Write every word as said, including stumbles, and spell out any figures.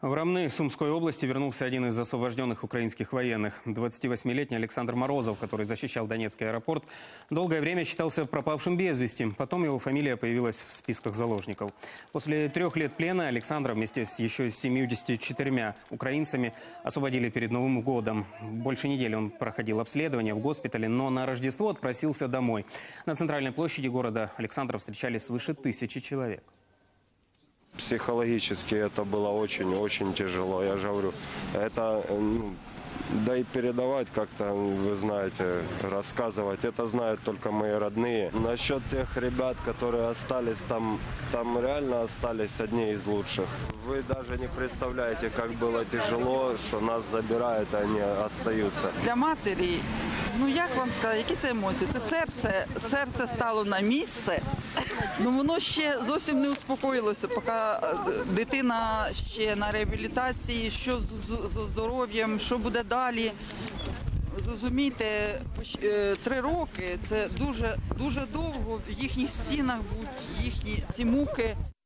В Ромны Сумской области вернулся один из освобожденных украинских военных. двадцативосьмилетний Александр Морозов, который защищал Донецкий аэропорт, долгое время считался пропавшим без вести. Потом его фамилия появилась в списках заложников. После трех лет плена Александра вместе с еще семьюдесятью четырьмя украинцами освободили перед Новым годом. Больше недели он проходил обследование в госпитале, но на Рождество отпросился домой. На центральной площади города Александра встречали свыше тысячи человек. Психологически это было очень-очень тяжело. Я же говорю, это, ну, да и передавать как-то, вы знаете, рассказывать, это знают только мои родные. Насчет тех ребят, которые остались там, там реально остались одни из лучших. Вы даже не представляете, как было тяжело, что нас забирают, а они остаются. Для матері, ну як вам сказати, які це емоції? Це серце, серце стало на місце, ну воно ще зовсім не успокоїлося, поки дитина ще на реабілітації, що з здоров'ям, що буде далі. Зрозумійте, три роки – це дуже, дуже довго в їхніх стінах будуть їхні ці муки.